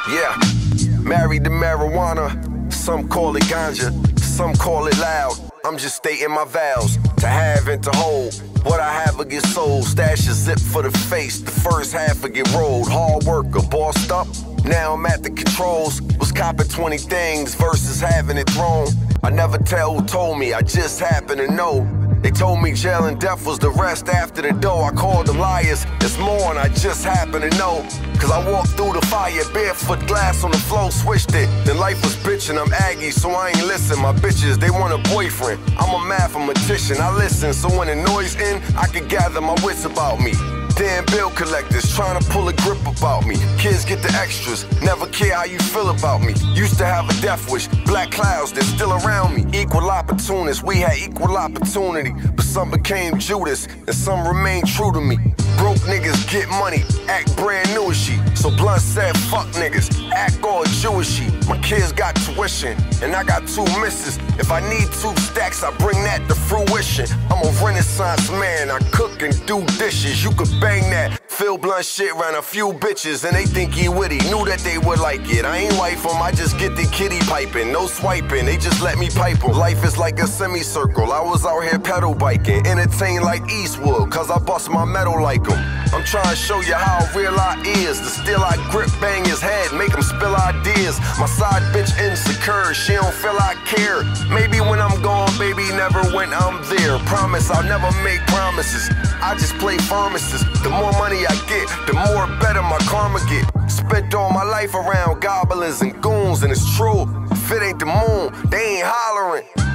Yeah, married to marijuana. Some call it ganja, some call it loud. I'm just stating my vows, to have and to hold. What I have will get sold. Stash a zip for the face, the first half will get rolled. Hard worker, bossed up, now I'm at the controls. Was copping 20 things versus having it thrown. I never tell who told me, I just happen to know. They told me jail and death was the rest after the dough. I called them liars, it's more and I just happen to know. Cause I walked through the fire, barefoot, glass on the floor, switched it. Then life was bitchin', I'm Aggie, so I ain't listen. My bitches, they want a boyfriend. I'm a mathematician, I listen. So when the noise in, I can gather my wits about me. Damn bill collectors trying to pull a grip about me. Kids get the extras, never care how you feel about me. Used to have a death wish, black clouds, they're still around me. Equal opportunists, we had equal opportunity. But some became Judas, and some remained true to me. Broke niggas get money, act brand new as she. So Blunt said, fuck niggas, act all Jewishy. My kids got tuition, and I got 2 misses. If I need 2 stacks, I bring that to fruition. I'm a renaissance man, I cook and do dishes. You could bang that Phil Blunt shit around a few bitches, and they think he witty. Knew that they would like it. I ain't wife 'em, I just get the kitty piping. No swiping, they just let me pipe 'em. Life is like a semicircle, I was out here pedal biking. Entertained like Eastwood, cause I bust my metal like 'em. I'm trying to show you how real I is. The steel I grip, bang his head, make him spill ideas. My side bitch insecure, she don't feel I care. Maybe when I'm gone, baby, never when I'm there. Promise I'll never make promises, I just play pharmacist. The more money I get, the more better my karma get. Spent all my life around goblins and goons, and it's true, if it ain't the moon, they ain't hollering.